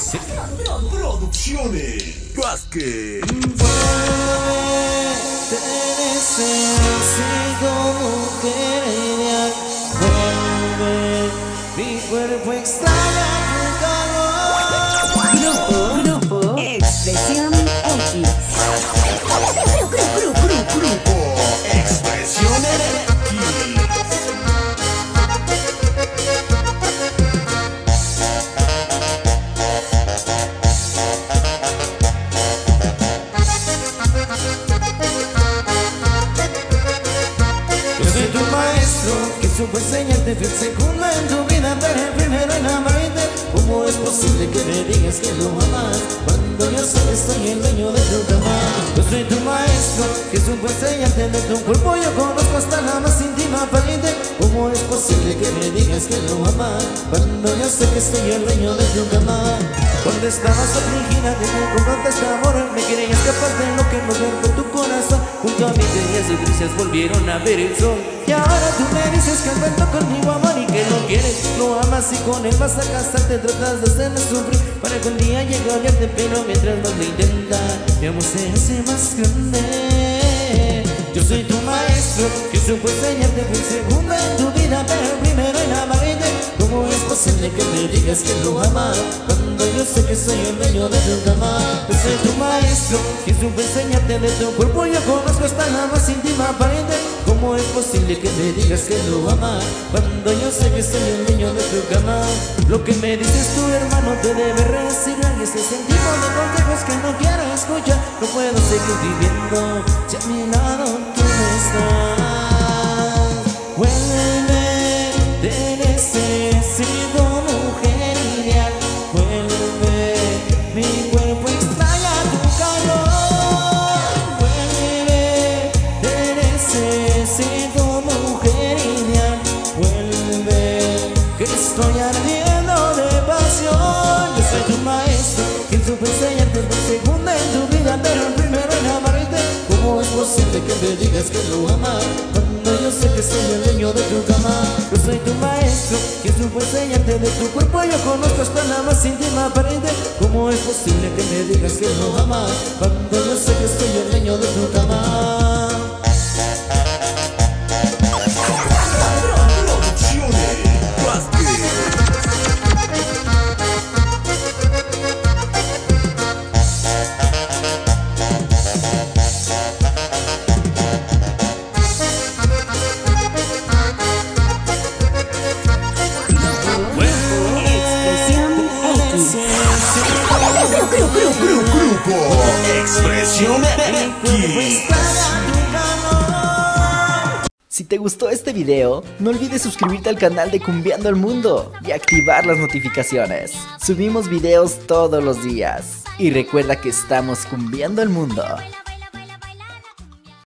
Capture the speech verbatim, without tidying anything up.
Producciones Vázquez. Te deseo sigo mujer ideal. Vuelve, mi cuerpo extraña tu calor. Grupo, grupo, Expresión X. Grupo, grupo, grupo, grupo, Expresión X. Yo soy tu maestro, que supo enseñarte, fui el segundo en tu vida, pero el primero en amarte. ¿Cómo es posible que me digas que lo amas cuando yo sé que soy el dueño de tu cama? Yo soy tu maestro, que supo enseñarte de tu cuerpo, yo conozco hasta la más íntima parte. ¿Cómo es posible que me digas que lo amas cuando yo sé que soy el dueño de tu cama? Cuando estabas afligida de mi con este amor, me quería escapar de lo que no veo tu corazón. Junto a mí tenías y brisas volvieron a ver el sol. Y ahora tú me dices que cuento conmigo, amor, y que lo quieres, lo amas y con él vas a casarte. Tratas de hacerme sufrir para que un día llegue a odiarte, pero mientras más lo intentas, mi amor se hace más grande. Yo soy tu maestro, que supo enseñarte, fui el segundo en tu vida, pero el primero en amarte. ¿Cómo es posible que me digas que lo amas cuando yo sé que soy el dueño de tu cama? Yo soy tu maestro, que supo enseñarte de tu cuerpo, yo conozco hasta la más íntima pared. ¿Cómo es posible que me digas que lo amas cuando yo sé que soy el dueño de tu cama? Lo que me dices tu hermano te debe recibir, y ese tipo de consejos que no quiero escuchar. No puedo seguir viviendo si a mi lado tú no estás. Vuelve, te necesito, mujer ideal. Vuelve, mi cuerpo extraña tu calor. Vuelve, te necesito, mujer ideal. Vuelve, que estoy ardiendo de pasión. Yo soy tu maestro, quien supo enseñarte por segunda en tu vida, pero el primero en amarte. ¿Cómo es posible que me digas que lo amas cuando yo sé que soy el dueño de tu cama? Yo soy tu maestro, quien supo enseñarte de tu cuerpo, yo conozco hasta la más íntima pared. ¿Cómo es posible que me digas que lo amas cuando yo sé que soy el dueño de tu cama? Producciones Vázquez. Expresión X. Grupo, grupo, Expresión X. Si te gustó este video, no olvides suscribirte al canal de Cumbiando el Mundo y activar las notificaciones. Subimos videos todos los días. Y recuerda que estamos cumbiando el mundo.